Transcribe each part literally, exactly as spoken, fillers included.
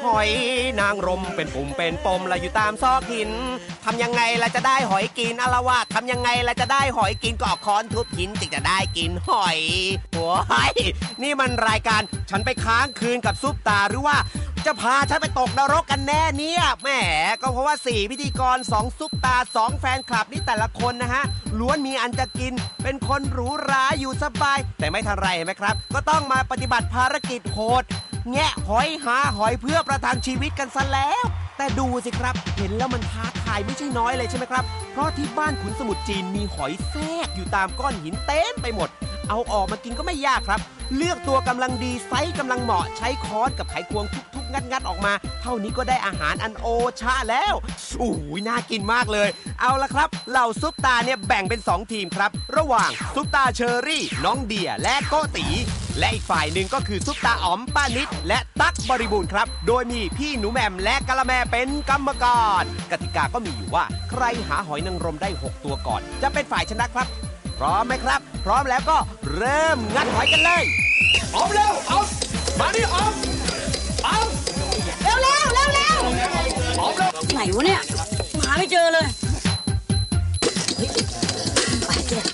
อยนางรมเป็นปุ่มเป็นปมละอยู่ตามซอกหินทำยังไงล่ะจะได้หอยกินอารวาสทำยังไงล่ะจะได้หอยกินก็เอาค้อนทุบหินจึงจะได้กินหอยโว้ยนี่มันรายการฉันไปค้างคืนกับซุปตาหรือว่าจะพาฉันไปตกนรกกันแน่เนี่ยแหมก็เพราะว่าสี่พิธีกรสองซุปตาสองแฟนคลับนี่แต่ละคนนะฮะล้วนมีอันจะกินเป็นคนหรูหราอยู่สบายแต่ไม่ทันไรเห็นไหมครับก็ต้องมาปฏิบัติภารกิจโหดแงะหอยหาหอยเพื่อประทังชีวิตกันซะแล้วแต่ดูสิครับเห็นแล้วมันท้าทายไม่ใช่น้อยเลยใช่ไหมครับเพราะที่บ้านขุนสมุทรจีนมีหอยแทรกอยู่ตามก้อนหินเต็มไปหมดเอาออกมากินก็ไม่ยากครับเลือกตัวกำลังดีไซส์กำลังเหมาะใช้ค้อนกับไขควงทุบๆงัดๆออกมาเท่านี้ก็ได้อาหารอันโอชะแล้วโอ้ยน่ากินมากเลยเอาละครับเหล่าซุปตาเนี่ยแบ่งเป็นสองทีมครับระหว่างซุปตาเชอรี่น้องเดียและโกติและอีกฝ่ายหนึ่งก็คือซุปตาอ๋อมป้านิดและตั๊กบริบูรณ์ครับโดยมีพี่หนูแหม่มและกะละแมเป็นกรรมการกติกาก็มีอยู่ว่าใครหาหอยนางรมได้หกตัวก่อนจะเป็นฝ่ายชนะครับพร้อมไหมครับพร้อมแล้วก็เริ่มงัดหอยกันเลยอ๋อมเร็วอ๋อมมาดิอ๋อมอ๋อมเร็วเร็วเร็วเร็วอ๋อมเร็วไหนวะเนี่ยหาไม่เจอเลยไปเก็บ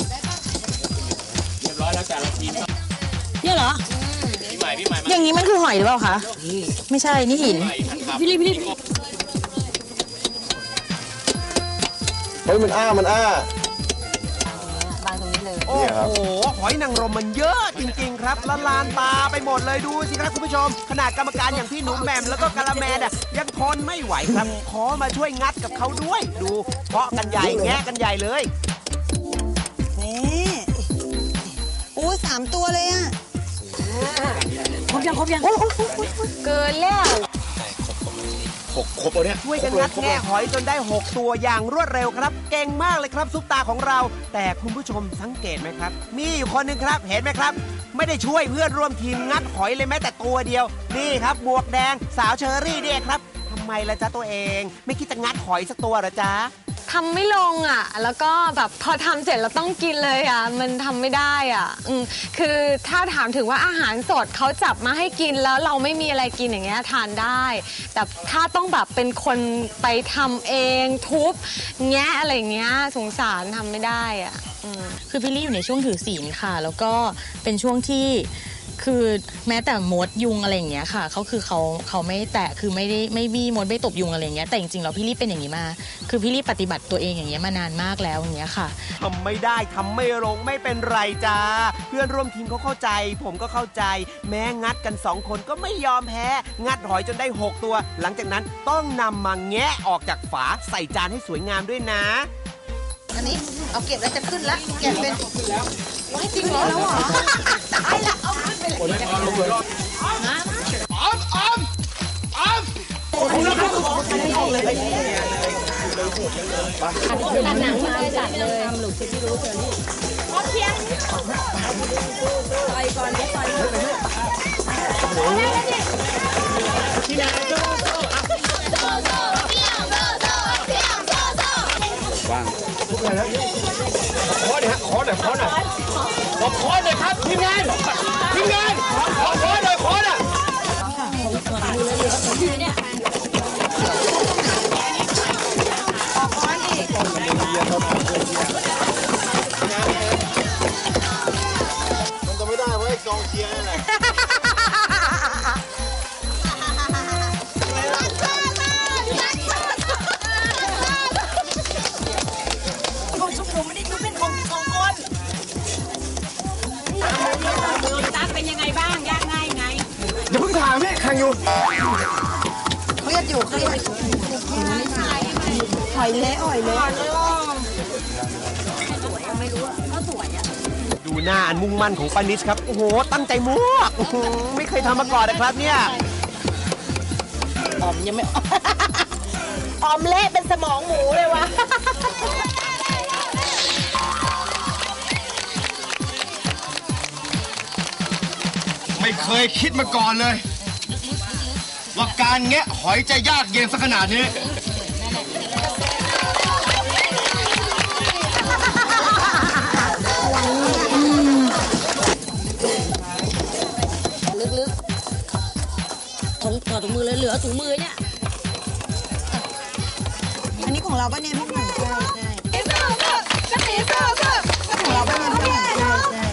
เรียบร้อยแล้วแต่ละทีมเนี่ยเหรอพี่ใหม่พี่ใหม่อย่างนี้มันคือหอยหรือเปล่าคะไม่ใช่นี่หินพี่รีบพี่รีบเฮ้ยมันอ้ามันอ้าโอ้โหหอยนางรมมันเยอะจริงๆครับละลานตาไปหมดเลยดูสิครับคุณผู้ชมขนาดกรรมการอย่างพี่หนุ่มแหม่มแล้วก็กะละแมน่ะยังทนไม่ไหวครับขอมาช่วยงัดกับเขาด้วยดูเพาะกันใหญ่แงะกันใหญ่เลยนี่โอ้สามตัวเลยอ่ะครบยังครบยังเกินแล้วหกครบแล้วเนี่ยช่วยกันงัดแง่หอยจนได้หกตัวอย่างรวดเร็วครับเก่งมากเลยครับซุปตาของเราแต่คุณผู้ชมสังเกตไหมครับมีอยู่คนหนึ่งครับเห็นไหมครับไม่ได้ช่วยเพื่อนร่วมทีมงัดหอยเลยแม้แต่ตัวเดียวนี่ครับบวกแดงสาวเชอรี่เนี่ยครับทำไมล่ะจ๊ะตัวเองไม่คิดจะงัดหอยสักตัวหรอจ๊ะทำไม่ลงอ่ะแล้วก็แบบพอทำเสร็จเราต้องกินเลยอ่ะมันทำไม่ได้อ่ะอืมคือถ้าถามถึงว่าอาหารสดเขาจับมาให้กินแล้วเราไม่มีอะไรกินอย่างเงี้ยทานได้แต่ถ้าต้องแบบเป็นคนไปทำเองทุบแงะอะไรเงี้ยสงสารทำไม่ได้อ่ะคือพี่ลี่อยู่ในช่วงถือศีลค่ะแล้วก็เป็นช่วงที่คือแม้แต่มดยุงอะไรอย่างเงี้ยค่ะเขาคือเขาเขาไม่แตะคือไม่ได้ไม่บี้มดไม่ตบยุงอะไรอย่างเงี้ยแต่จริงๆแล้วพี่ลี่เป็นอย่างนี้มาคือพี่ลี่ปฏิบัติตัวเองอย่างเงี้ยมานานมากแล้วอย่างเงี้ยค่ะทำไม่ได้ทำไม่ลงไม่เป็นไรจ้าเพื่อนร่วมทีมเขาเข้าใจผมก็เข้าใจแม้งัดกันสองคนก็ไม่ยอมแพ้งัดหอยจนได้หกตัวหลังจากนั้นต้องนำมาแงะออกจากฝาใส่จานให้สวยงามด้วยนะอันนี้เอาเก็บแล้วจะขึ้นแล้วเก็บเป็นว้ายจริงเหรอแล้วเหรอตายละเอาขึ้นไปเลยมาอ้อมอ้อมอ้อมตัดหนังมาเลยจัดเลยทำหลุดที่รู้เจอนี่พร้อมเพียงต่อยก่อนต่อยที่ไหนโซ่โซ่โซ่โซ่เพียงโซ่โซ่เพียงโซ่โซ่ว่างทุกอย่างแล้วขอหน่อยฮะขอหน่อยขอหน่อยขอขอหน่อยครับทีมงานทีมงานขอขอหน่อยขอหน่อยมันจะไม่ได้เพราะไอ้กองเชียร์นี่แหละเป็นยังไงบ้างยากง่ายไงอย่าเพิ่งถามพี่แข่งอยู่เครียดอยู่เครียดหอยเละหอยเละดูหน้าอันมุ่งมั่นของปานิชครับโอ้โหตั้งใจมากไม่เคยทำมาก่อนนะครับเนี่ยออมยังไม่ออมเละเป็นสมองหมูเลยวะไม่เคยคิดมาก่อนเลยว่าการแงะหอยจะยากเย็นสักขนาดนี้ลึกๆถอนถอนถุงมือเลยเหลือถุงมือเนี่ยอันนี้ของเราปะเนี่ยพวกมันใช่ใช่กระสีเสื้อเสื้อของเราปะเนี่ยพวกมันใช่ใช่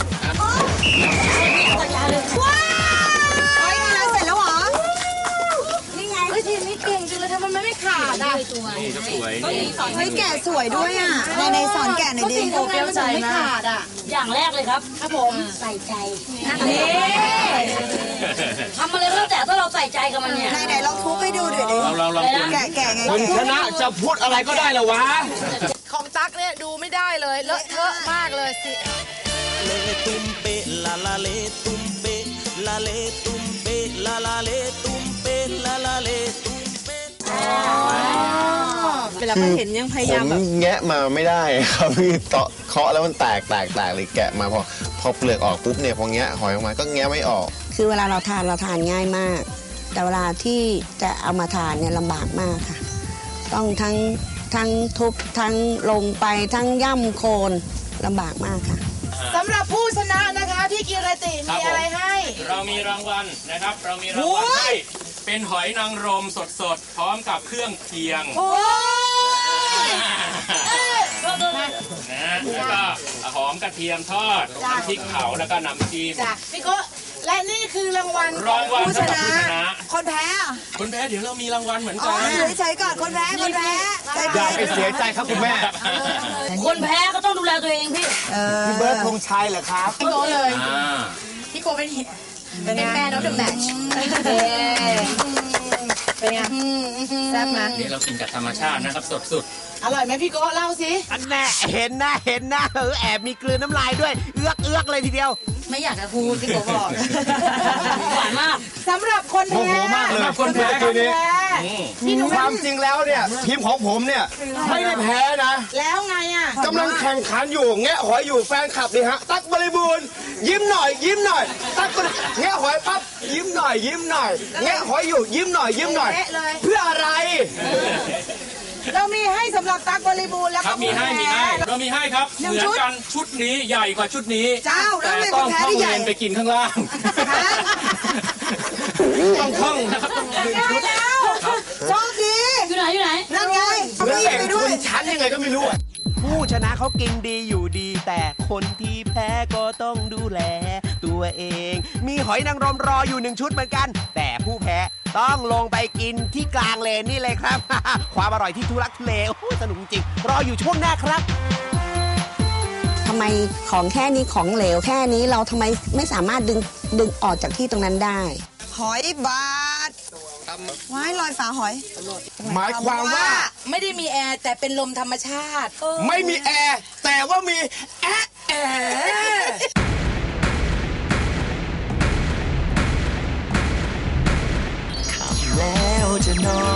ว้าวเฮ้ยงานเสร็จแล้วเหรอนี่ไงเฮ้ยทีมนี้เก่งจังเลยทำไมมันไม่ขาดอ่ะนี่ก็สวยเฮ้ยแกะสวยด้วยอ่ะในในสอนแกะหน่อยดิโอเปรี้ยวใจไม่ขาดอ่ะอย่างแรกเลยครับครับผมใส่ใจนี่ทำอะไรก็แล้วแต่ถ้าเราใส่ใจกับมันเนี่ยไหนไหนลองทุบให้ดูหน่อยดิเราเราเราแกะแกะไงคุณชนะจะพูดอะไรก็ได้เหรอวะของตั๊กเนี่ยดูไม่ได้เลยเลอะเทอะมากเลยสิเลตุ้มเปลาลาเลตุ้มเปลาเลตุ้มเปลาลาเลตุ้มเปลาลาเลตุ้มเปเวลาเขาเห็นยังพยายามผมแบบแงะมาไม่ได้ครับคือเตาะเคาะแล้วมันแตกแตกแตกเลยแกะมาพอพอเปลือกออกปุ๊บเนี่ยพอแงะหอยออกมาก็แงะไม่ออกคือเวลาเราทานเราทานง่ายมาก แต่เวลาที่จะเอามาทานเนี่ยลำบากมากค่ะ ต้องทั้งทั้งทุบทั้งลงไปทั้งย่ำโคนลำบากมากค่ะสำหรับผู้ชนะนะคะพี่กิรติมีอะไรให้เรามีรางวัลนะครับ เรามีรางวัลให้เป็นหอยนางรมสดๆ พร้อมกับเครื่องเคียงโอ้ยนะแล้วก็หอมกระเทียมทอดน้ำพริกเผาแล้วก็น้ำจิ้มจ้ะพี่โก้และนี่คือรางวัลรางวัลผู้ชสำหรับนะผู้ชนะคนแพ้อะคนแพ้เดี๋ยวเรามีรางวัลเหมือนอ๋กัอน เฉยๆก่อนคนแพ้คนแพ้ใจอเย็ย่าน ไปเสียใจครับคุณแม่คนแพ้ก็ต้องดูแลตัวเองพี่พี่เบิร์ดธงชัยเหรอครับพี่โก้เลยอ่าพี่โก้เป็นเป็นแม่น้องเดอะแมทช์เป็นไงแซ่บนะนี่เรากินกับธรรมชาตินะครับสดสุดอร่อยไหมพี่โก้เล่าสิอันแน่เห็นนะเห็นนะเออแอบมีกลืนน้ำลายด้วยเอื้อกเอื้อกเลยทีเดียวไม่อยากจะพูดพี่โกบอกหวานมากสำหรับคนแพ้โมโหมากเลยคนแพ้ทีนี้แพ้พี่หนุ่มความจริงแล้วเนี่ยทีมของผมเนี่ยไม่ได้แพ้นะแล้วไงอ่ะกำลังแข่งขันอยู่แงะหอยอยู่แฟนคลับนี่ฮะตั๊กบริบูรณ์ยิ้มหน่อยยิ้มหน่อยตั๊กบริแงะหอยปั๊บยิ้มหน่อยยิ้มหน่อยแงะหอยอยู่ยิ้มหน่อยยิ้มหน่อยเละเลยเพื่ออะไรเรามีให้สำหรับตั๊กบริบูรณ์แล้วครัก็บมีให้มีให้เรามีให้ครับหนึ่เหงมือชุนดกันชุดนี้ใหญ่กว่าชุดนี้เจ้าแล้วแต่ทำไมต้องคนแพ้ท่องที่ใหญ่เรียนไปกินข้างล่างต้องท่องนะครับต้องหนึ่งชุดโชคดีอยู่ไหนอยู่ไหนนั่นไงเหมือนพี่แบ่งไปชด้วยนชั้นยังไงก็ไม่รู้อะผู้ชนะเขากินดีอยู่ดี แต่คนที่แพ้ก็ต้องดูแลตัวเอง มีหอยนางรมรออยู่หนึ่งชุดเหมือนกัน แต่ผู้แพ้ต้องลงไปกินที่กลางเลนนี่เลยครับ ความอร่อยที่ทุลักทุเลโอ้โหสนุกจริงรออยู่ช่วงหน้าครับทำไมของแค่นี้ของเหลวแค่นี้เราทำไมไม่สามารถดึงดึงออกจากที่ตรงนั้นได้หอยบาทไว้ลอยฝาหอยหมายความว่าไม่ได้มีแอร์แต่เป็นลมธรรมชาติไม่มีแอร์แต่ว่ามีแอะแอร์แล้วจะนอน